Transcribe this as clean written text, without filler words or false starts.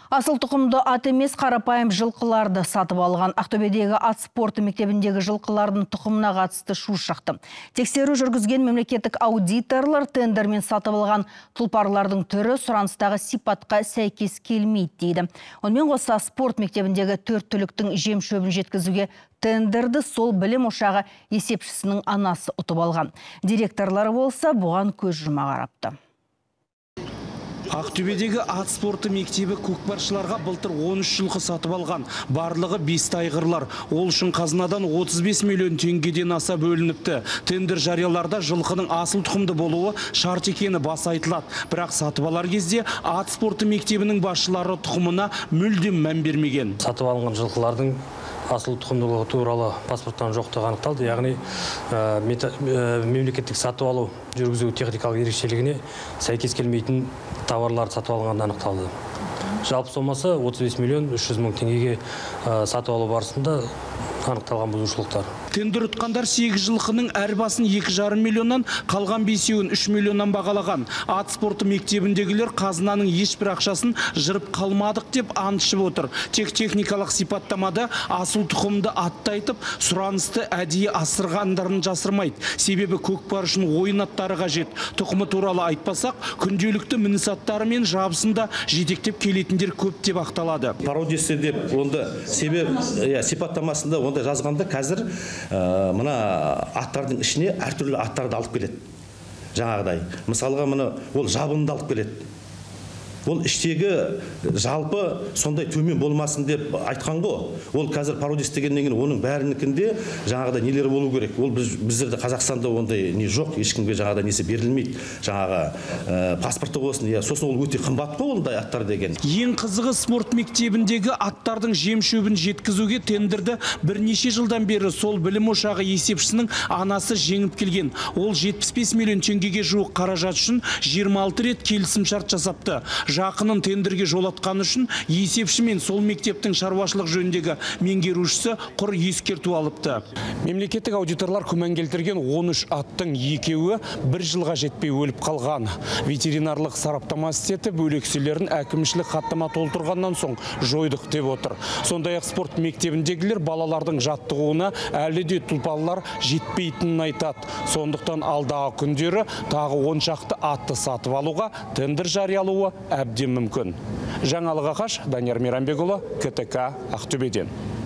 Асыл тұқымды ат емес қарапайым жылқыларды сатып алған Ақтөбедегі ат спорты мектебіндегі жылқылардың тұқымына қатысты шу шықты. Тексеру жүргізген мемлекеттік аудиторлар тендермен сатып алған тұлпарлардың түрі сұраныстағы сипатқа сәйкес келмейді дейді. Онымен қоса спорт мектебіндегі 4 түліктің жем шөбін жеткізуге тендерді сол білім ошағы есепшісінің анасы ұтып алған. Директорлары болса бұған көз жұма қарапты. Ақтөбедегі ат спорты мектебі көкпаршыларға былтыр 13 жылқы сатып алған. Барлығы 5 тайғырлар. Ол үшін қазынадан 35 миллион теңгеден аса бөлініпті. Тендер жарияларда жылқының асыл тұқымды болуы шарт екені баса айтылады. Бірақ сатып алар кезде ат спорты мектебінің басшылары тұқымына мүлдем мән бермеген. Сатып алынған жылқылардың асыл тұқымдылығы туралы паспорттан жоқтығы анықталды. Яғни мемлекеттік сатып алу жүргізу техникалық ерекшелігіне сәйкес келмейтін тауарлар сатып алынғаны анықталды. Жалпы сомасы 35 миллион 300 мың теңгеге сатып алу барысында анықталған бұзушылықтар. Тендер ұтқандар 8 жылқының әр басын 2,5 миллионнан, қалған 5-еуін 3 миллионнан бағалаған. Ат спорты мектебіндегілер қазынаның ешбір ақшасын жырып қалмадық деп антышып отыр. Тек техникалық сипаттамада асыл тұқымды атты айтып, сұранысты әдейі асырғандарын жасырмайды. Себебі көкпар үшін ойын аттары қажет. Тұқымы туралы айтпасақ, күнделікті мініс аттары мен жабысында жетектеп келетіндер көп деп ақталады. Пародиясы деп онда сипаттамасында онда жазғанда қазір мына аттардың ішіне әртүрлі аттарды алып келеді. Жаңағыдай. Мысалға мына ол жабынды алып келеді. Ол іштегі жалпы сондай төмен болмасын деп айтқан ғой. Ол қазір пародист дегеннен кейін оның бәрінікінде жаңағыдай нелері болу керек. Ол біздерде Қазақстанда ондай не жоқ, ешкімге жаңағыдай несі берілмейді. Жаңағы паспорты болсын, сосын ол өте қымбат қой ондай аттар деген. Ең қызығы спорт мектебіндегі аттардың жем шөбін жеткізуге тендерді бірнеше жылдан бері сол білім ошағы есепшісінің анасы жеңіп келген. Ол 75 миллион теңгеге жуық қаражат үшін 26 рет келісімшарт жасапты. Жақынын тендерге жолатқан үшін есепші мен сол мектептің шаруашылық жөніндегі меңгерушісі құр ескерту алыпты. Мемлекеттік аудиторлар күмән келтірген 13 аттың 2-еуі 1 жылға жетпей өліп қалған. Ветеринарлық сараптама істетіп, бөлекселерін әкімшілік хаттама толтырғаннан соң жойдық деп отыр. Сондай-ақ спорт мектебіндегілер балалардың жаттығуына әлі де тұлпарлар жетпейтінін айтады. Сондықтан алдағы күндері тағы 10 шақты атты сатып алуға тендер жариялауы әбден мүмкін. Жаңалық Ақаш, Данияр Мейрамбекұлы, КТК, Ақтөбеден.